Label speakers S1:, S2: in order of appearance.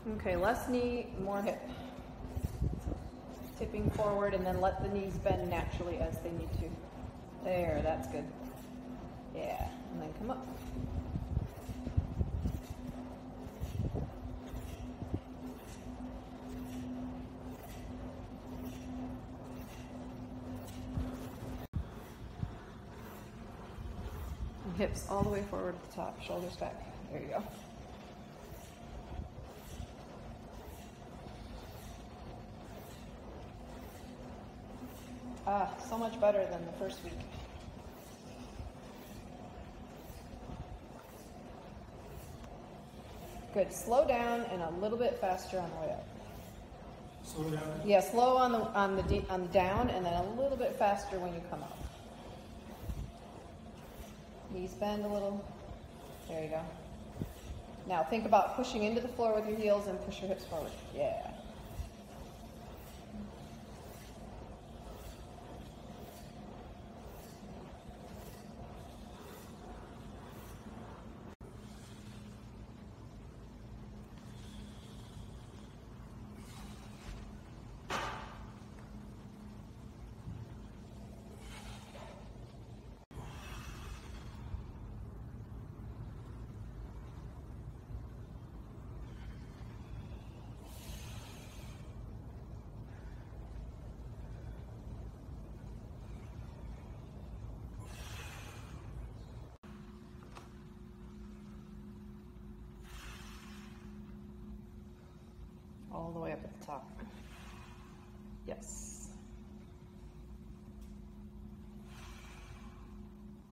S1: Okay, less knee, more hip. Tipping forward and then let the knees bend naturally as they need to. There, that's good. Yeah, and then come up. And hips all the way forward at the top, shoulders back. There you go. Ah, so much better than the first week. Good. Slow down and a little bit faster on the way up.
S2: Slow down.
S1: Yeah, slow on the down, and then a little bit faster when you come up. Knees bend a little. There you go. Now think about pushing into the floor with your heels and push your hips forward. Yeah. All the way up at the top. Yes.